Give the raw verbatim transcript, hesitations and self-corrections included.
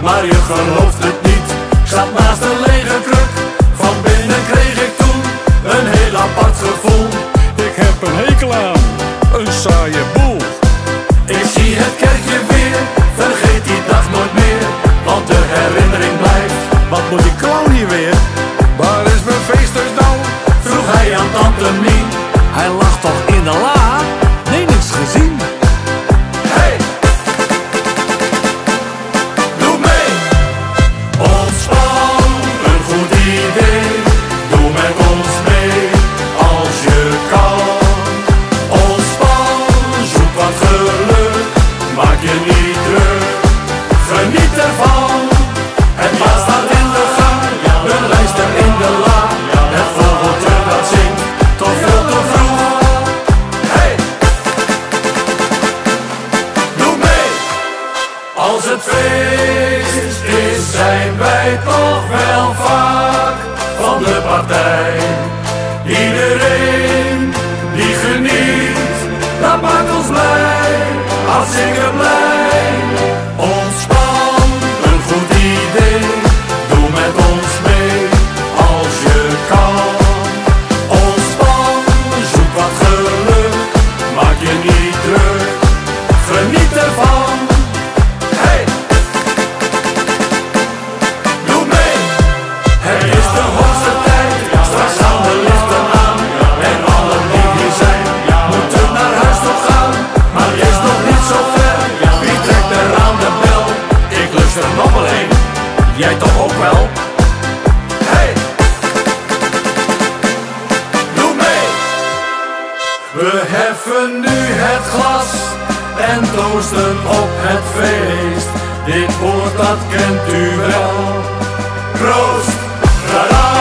maar je gelooft het niet. Ik zat naast een lege kruk, van binnen kreeg ik toen een heel apart gevoel. Ik heb een hekel aan, een saaie boel. Ik zie het kerkje weer, vergeet die dag nooit meer, want de herinnering blijft. Wat moet die clown hier weer? Waar is mijn feesthuis nou? Vroeg hij aan tante Mien. Hij lag toch in de la? Nee, niks gezien. Hey! Doe mee! Ontspan, een goed idee. Doe met ons mee, als je kan. Ontspan, zoek wat geluk. Maak je niet druk, geniet ervan. Het paard staat in de gang, de lijster in de la. Het vogeltje dat zingt, toch veel te vroeg. Hey! Doe mee! Als het feest is, zijn wij toch wel vaak van de partij. Iedereen die geniet, dat maakt ons blij, hartstikke blij. Ontspan, een goed idee, doe met ons mee, als je kan. Ontspan, zoek wat geluk, maak je niet druk, geniet ervan. Hey! Doe mee! Het is de hoogste tijd, straks gaan de lichten aan. En allen die hier zijn, moeten naar huis toe gaan. Maar het is nog niet zo ver, wie trekt er aan de bel? Ik lust er nog wel een, jij toch ook wel? Hey! Doe mee! We heffen nu het glas en toosten op het feest. Dit woord dat kent u wel. Proost! Tada!